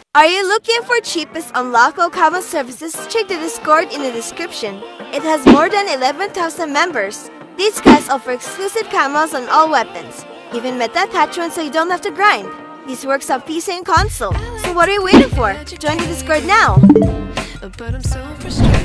Are you looking for cheapest unlockable camo services? Check the Discord in the description. It has more than 11,000 members. These guys offer exclusive camos on all weapons, even meta attachments so you don't have to grind. This works on PC and console. So what are you waiting for? Join the Discord now! But I'm so frustrated.